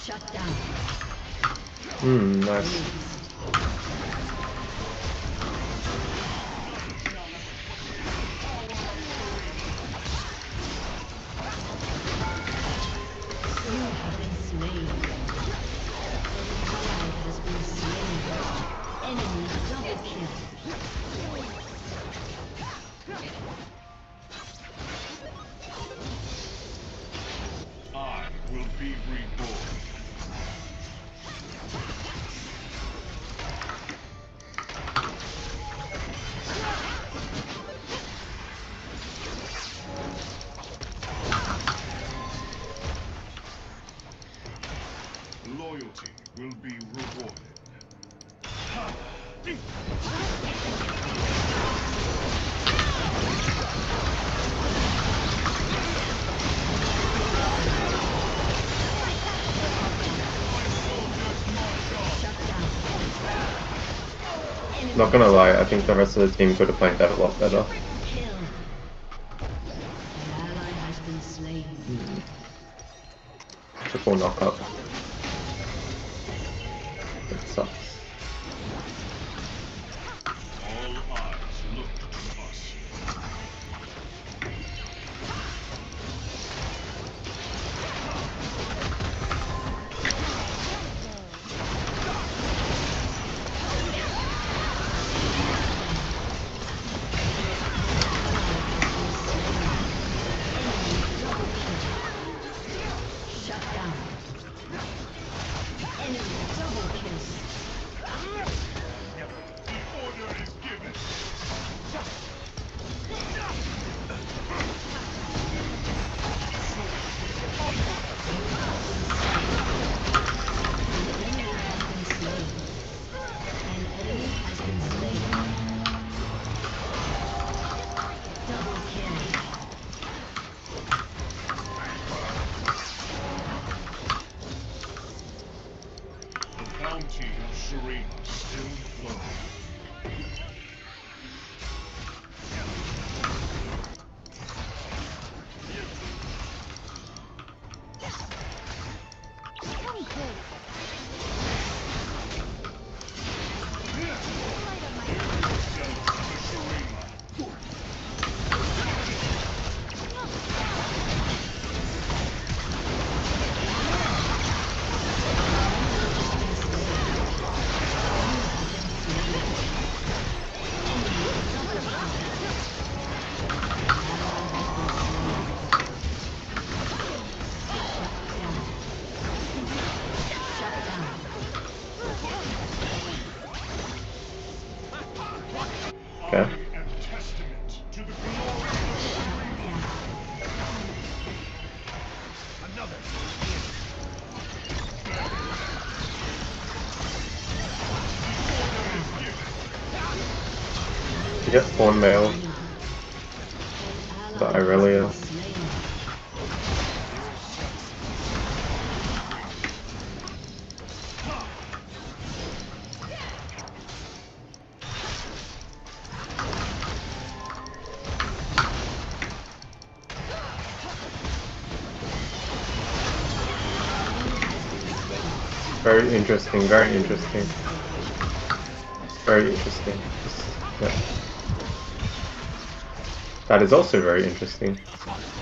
Shut down. Nice. You have been slain. Ally has been slain. Enemy double kill. I will be reborn. Loyalty will be rewarded. Not gonna lie, I think the rest of the team could have played that a lot better. Kill. An ally has been slain. Triple knockup. It sucks. All eyes look to us. Shut down. Enemy double kill. The order is given. An enemy has been slain. Double kill. The bounty of Shurima still flows. Okay. I am testament to the glory of Shurima. Another. You get spawn mail, but Irelia. Very interesting, very interesting. Very interesting. Yeah. That is also very interesting.